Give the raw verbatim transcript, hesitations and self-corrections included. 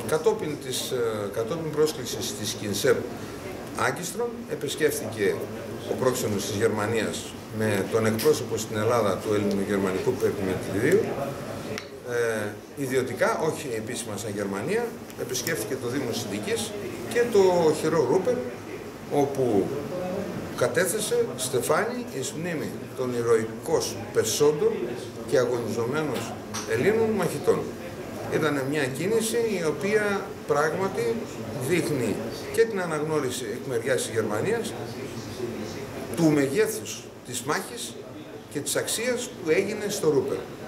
κατόπιν, της, κατόπιν πρόσκλησης της Κινσέπ Άγκιστρον επισκέφθηκε ο πρόξενος της Γερμανίας με τον εκπρόσωπο στην Ελλάδα του Ελληνογερμανικού Επιμελητηρίου ε, ιδιωτικά, όχι επίσημα σαν Γερμανία, επισκέφθηκε το Δήμο Συντικής και το χειρό Ρούπερ, όπου κατέθεσε στεφάνι εις μνήμη των ηρωικός πεσόντων και αγωνιζομένων Ελλήνων μαχητών. Ήταν μια κίνηση η οποία πράγματι δείχνει και την αναγνώριση εκ μεριάς της Γερμανίας του μεγέθους της μάχης και της αξίας που έγινε στο Ρούπερ.